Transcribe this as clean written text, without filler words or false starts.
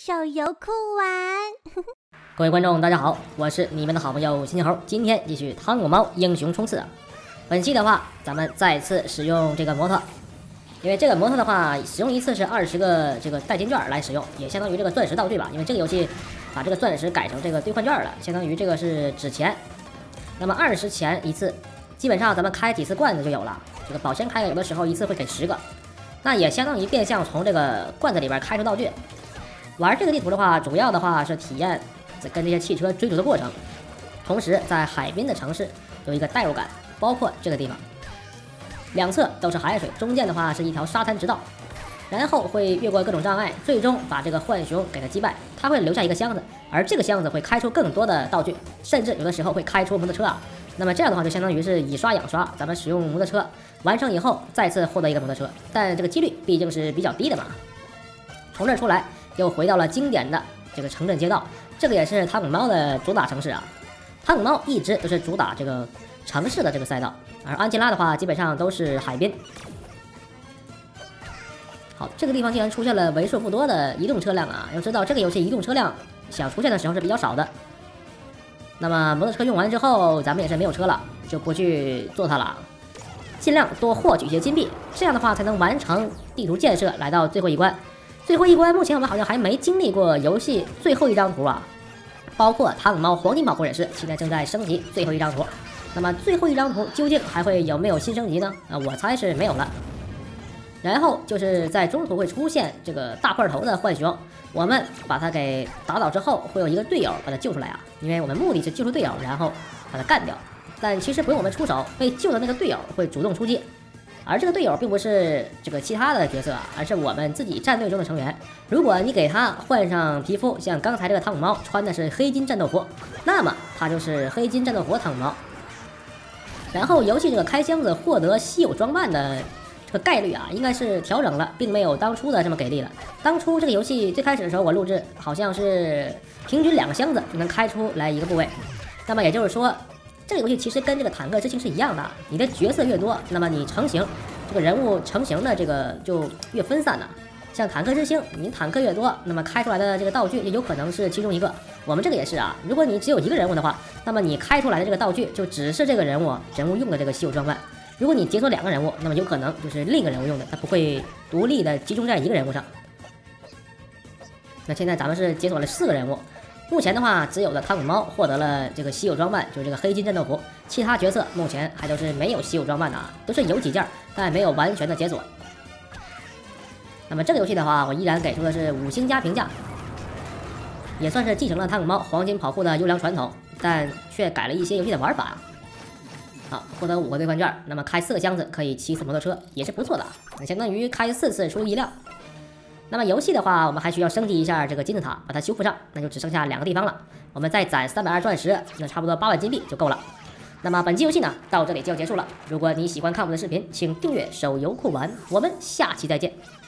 手游酷玩。 各位观众，大家好，我是你们的好朋友新猴，今天继续汤姆猫英雄冲刺啊！本期的话，咱们再次使用这个摩托，因为这个摩托的话，使用一次是20个这个代金券来使用，也相当于这个钻石道具吧。因为这个游戏把这个钻石改成这个兑换券了，相当于这个是纸钱。那么20钱一次，基本上咱们开几次罐子就有了。这个保鲜开有的时候一次会给10个，那也相当于变相从这个罐子里边开出道具。玩这个地图的话，主要的话是体验跟这些汽车追逐的过程，同时在海滨的城市有一个代入感，包括这个地方，两侧都是海水，中间的话是一条沙滩直道，然后会越过各种障碍，最终把这个浣熊给它击败。它会留下一个箱子，而这个箱子会开出更多的道具，甚至有的时候会开出摩托车啊。那么这样的话就相当于是以刷养刷，咱们使用摩托车完成以后再次获得一个摩托车，但这个几率毕竟是比较低的嘛。从这儿出来又回到了经典的这个城镇街道，这个也是汤姆猫的主打城市啊。汤姆猫一直都是主打这个城市的这个赛道，而安吉拉的话基本上都是海滨。好，这个地方竟然出现了为数不多的移动车辆啊！要知道这个游戏移动车辆想出现的时候是比较少的。那么摩托车用完之后，咱们也是没有车了，就不去做它了，尽量多获取一些金币，这样的话才能完成地图建设，来到最后一关。最后一关目前我们好像还没经历过游戏最后一张图啊，包括汤姆猫黄金保护也是，现在正在升级最后一张图。那么最后一张图究竟还会有没有新升级呢？我猜是没有了。然后就是在中途会出现这个大块头的浣熊，我们把它给打倒之后，会有一个队友把它救出来啊，因为我们目的是救出队友，然后把它干掉。但其实不用我们出手，被救的那个队友会主动出击。而这个队友并不是这个其他的角色啊，而是我们自己战队中的成员。如果你给他换上皮肤，像刚才这个汤姆猫穿的是黑金战斗服，那么他就是黑金战斗服汤姆猫。然后游戏这个开箱子获得稀有装扮的这个概率啊，应该是调整了，并没有当初的这么给力了。当初这个游戏最开始的时候，我录制好像是平均2个箱子就能开出来一个部位，那么也就是说，这个游戏其实跟这个坦克之星是一样的，你的角色越多，那么你成型这个人物成型的这个就越分散了。像坦克之星，你坦克越多，那么开出来的这个道具也有可能是其中一个。我们这个也是啊，如果你只有一个人物的话，那么你开出来的这个道具就只是这个人物用的这个稀有装扮。如果你解锁2个人物，那么有可能就是另一个人物用的，它不会独立的集中在一个人物上。那现在咱们是解锁了4个人物。目前的话，只有的汤姆猫获得了这个稀有装扮，就是这个黑金战斗服。其他角色目前还都是没有稀有装扮的啊，都是有几件，但没有完全的解锁。那么这个游戏的话，我依然给出的是5星加评价，也算是继承了汤姆猫黄金跑酷的优良传统，但却改了一些游戏的玩法。好，获得5个兑换券，那么开4个箱子可以骑4次摩托车，也是不错的，相当于开4次出1辆。那么游戏的话，我们还需要升级一下这个金字塔，把它修复上，那就只剩下2个地方了。我们再攒320钻石，那差不多8万金币就够了。那么本期游戏呢，到这里就要结束了。如果你喜欢看我们的视频，请订阅手游酷玩，我们下期再见。